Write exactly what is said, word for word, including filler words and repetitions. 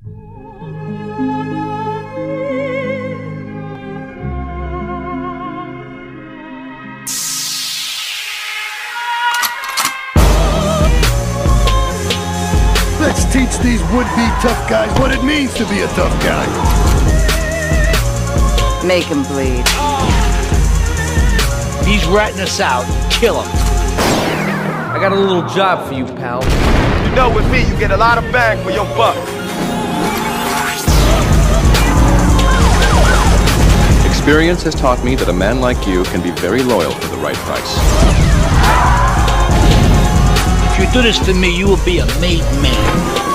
Let's teach these would-be tough guys what it means to be a tough guy. Make him bleed. If he's ratting us out, kill him. I got a little job for you, pal. You know, with me, you get a lot of bang for your buck. Experience has taught me that a man like you can be very loyal for the right price. If you do this to me, you will be a made man.